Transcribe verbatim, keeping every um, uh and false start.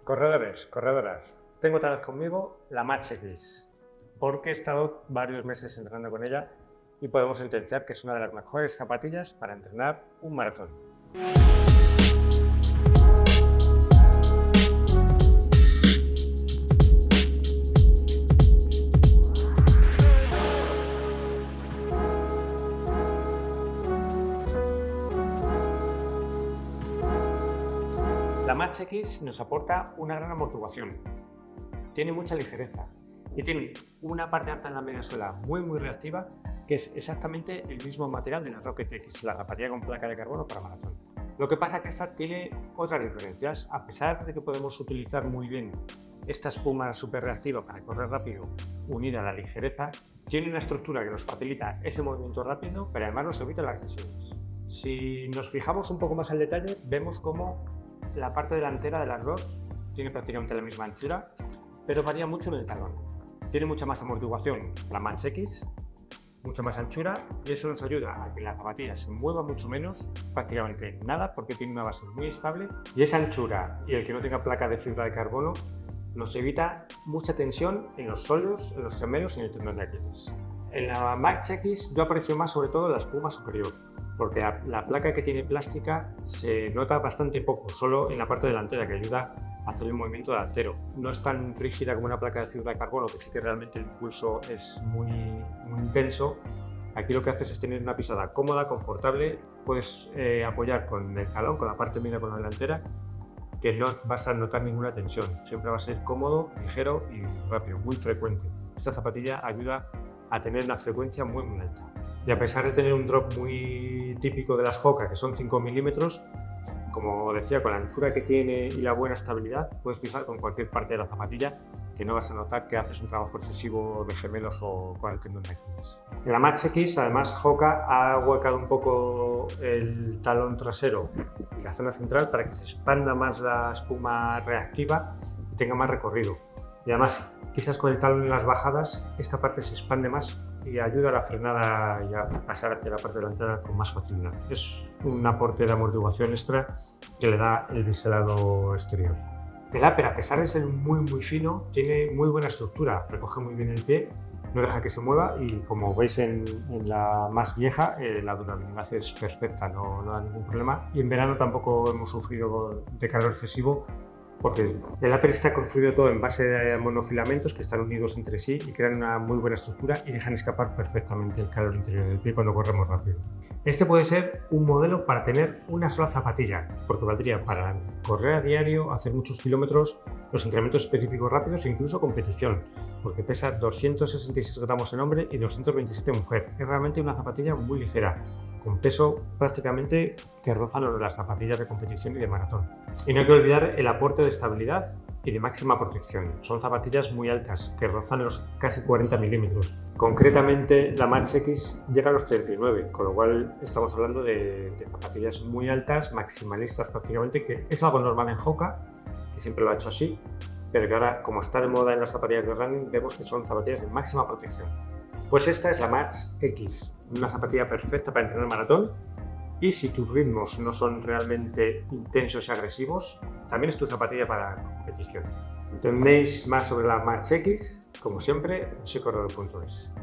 Corredores, corredoras, tengo otra vez conmigo la Match X, porque he estado varios meses entrenando con ella y podemos sentenciar que es una de las mejores zapatillas para entrenar un maratón. La Match X nos aporta una gran amortiguación, tiene mucha ligereza y tiene una parte alta en la mediasuela muy muy reactiva, que es exactamente el mismo material de la Rocket X, la zapatilla con placa de carbono para maratón. Lo que pasa es que esta tiene otras diferencias. A pesar de que podemos utilizar muy bien esta espuma súper reactiva para correr rápido, unida a la ligereza, tiene una estructura que nos facilita ese movimiento rápido, pero además nos evita las lesiones. Si nos fijamos un poco más al detalle, vemos cómo la parte delantera de las dos tiene prácticamente la misma anchura, pero varía mucho en el talón. Tiene mucha más amortiguación la Match X, mucha más anchura, y eso nos ayuda a que la zapatilla se mueva mucho menos, prácticamente nada, porque tiene una base muy estable, y esa anchura y el que no tenga placa de fibra de carbono nos evita mucha tensión en los sóleos, en los gemelos y en el tendón de Aquiles. En la Match X yo aprecio más sobre todo la espuma superior, porque la, la placa que tiene plástica se nota bastante poco, solo en la parte delantera, que ayuda a hacer el movimiento delantero. No es tan rígida como una placa de fibra de carbono, que sí que realmente el impulso es muy, muy intenso. Aquí lo que haces es tener una pisada cómoda, confortable, puedes eh, apoyar con el talón, con la parte media, con la delantera, que no vas a notar ninguna tensión. Siempre va a ser cómodo, ligero y rápido, muy frecuente. Esta zapatilla ayuda a tener una frecuencia muy, muy alta. Y a pesar de tener un drop muy típico de las Hoka, que son cinco milímetros, como decía, con la anchura que tiene y la buena estabilidad, puedes pisar con cualquier parte de la zapatilla, que no vas a notar que haces un trabajo excesivo de gemelos o con el tendón de Aquiles. En la Match X, además, Hoka ha huecado un poco el talón trasero y la zona central para que se expanda más la espuma reactiva y tenga más recorrido. Y además, quizás con el talón en las bajadas, esta parte se expande más y ayuda a la frenada y a pasar hacia la parte delantera con más facilidad. Es un aporte de amortiguación extra que le da el biselado exterior. El upper, a pesar de ser muy muy fino, tiene muy buena estructura, recoge muy bien el pie, no deja que se mueva y, como veis en, en la más vieja, eh, la durabilidad es perfecta, no, no da ningún problema. Y en verano tampoco hemos sufrido de calor excesivo, porque el upper está construido todo en base de monofilamentos que están unidos entre sí y crean una muy buena estructura y dejan escapar perfectamente el calor interior del pie cuando corremos rápido. Este puede ser un modelo para tener una sola zapatilla, porque valdría para correr a diario, hacer muchos kilómetros, los entrenamientos específicos rápidos e incluso competición, porque pesa doscientos sesenta y seis gramos en hombre y doscientos veintisiete en mujer. Es realmente una zapatilla muy ligera, con peso prácticamente que rozan las zapatillas de competición y de maratón. Y no hay que olvidar el aporte de estabilidad y de máxima protección. Son zapatillas muy altas, que rozan los casi cuarenta milímetros. Concretamente, la Match X llega a los treinta y nueve, con lo cual estamos hablando de, de zapatillas muy altas, maximalistas prácticamente, que es algo normal en Hoka, que siempre lo ha hecho así, pero que ahora, como está de moda en las zapatillas de running, vemos que son zapatillas de máxima protección. Pues esta es la Match X, una zapatilla perfecta para entrenar maratón, y si tus ritmos no son realmente intensos y agresivos, también es tu zapatilla para competición. Entendéis más sobre la Match X, como siempre, en soy corredor punto es.